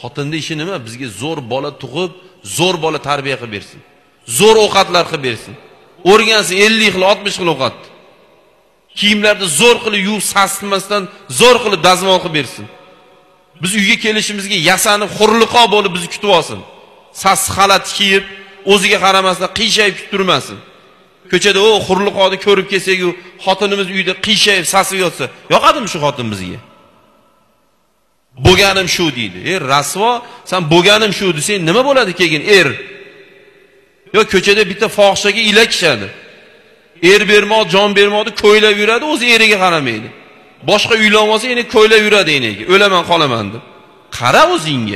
Xotinning ishi nima? Bizga zo'r bola tug'ib, zo'r bola tarbiya qilib bersin. Zo'r ovqatlar qilib bersin. O'rgansin 50 xil, 60 xil ovqat. Kiyimlarni zo'r qilib yuvib sasitmasdan zo'r qilib dazmol qilib bersin. Biz uyga kelishimizga yasanib, xurliqo bo'lib bizni kutib olsin. Sas xalat kiyib, o'ziga qaramasdan qiyshayib kutib turmasin. Ko'chada o xurliqoni ko'rib kelsak-ku, xotinimiz uyda qiyshayib sasib yotsa, yoqadimi shu xotin bizga? Bo'ganim shu deydi. Rasvo, sen bo'ganim shu desang nima bo'ladi keyin Yo ko'chada bitta fohishaga ilakishadi. Bermoq, jon bermoqni ko'ylab yuradi, o'zi eriga qaramaydi. Boshqa uylanib olsa, yana ko'ylab yuradi enaga. O'laman, qolaman deb. Qara o'zingga.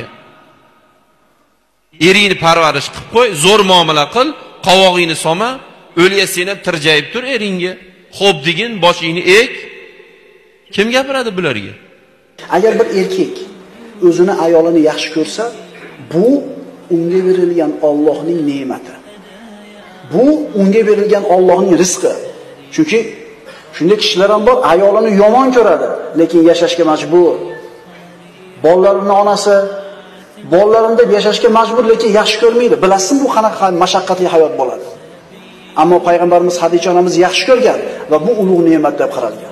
Eringni parvarish qilib qo'y, zo'r muomala qil, qovog'ingni soma, o'lyasan ham tirjayib tur eringga. Xo'p degin, boshingni ek. Kim gapiradi bularga? Agar bir erkak o'zini ayolini yaxshi ko'rsa, bu unga berilgan Allohning ne'mati. Bu unga berilgan Allohning rizqi. Chunki shunday kishilar ham bor, ayolini yomon ko'radi, lekin yashashga majbur. Bolalarining onasi bolalarim deb yashashga majbur, lekin yaxshi ko'rmaydi. Bilasizmi bu qanaqa mashaqqatli hayot bo'ladi? Ammo payg'ambarimiz Xadicha onamiz yaxshi ko'rgan va bu ulug' ne'mat deb qaralgan.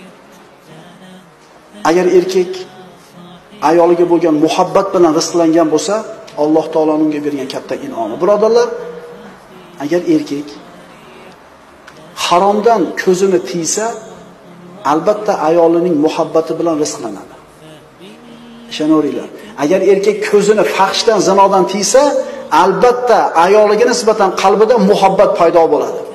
Agar erkak ayoliga bo'lgan muhabbat bilan rizqlangan bo'lsa, Alloh taoloning unga bergan katta in'omi. Birodarlar, agar erkak haromdan ko'zini tiysa, albatta ayolining muhabbati bilan rizqlanadi. Ishonaveringlar. Agar erkak ko'zini fahshdan, zinodan tiysa, albatta ayoliga nisbatan qalbida muhabbat paydo bo'ladi.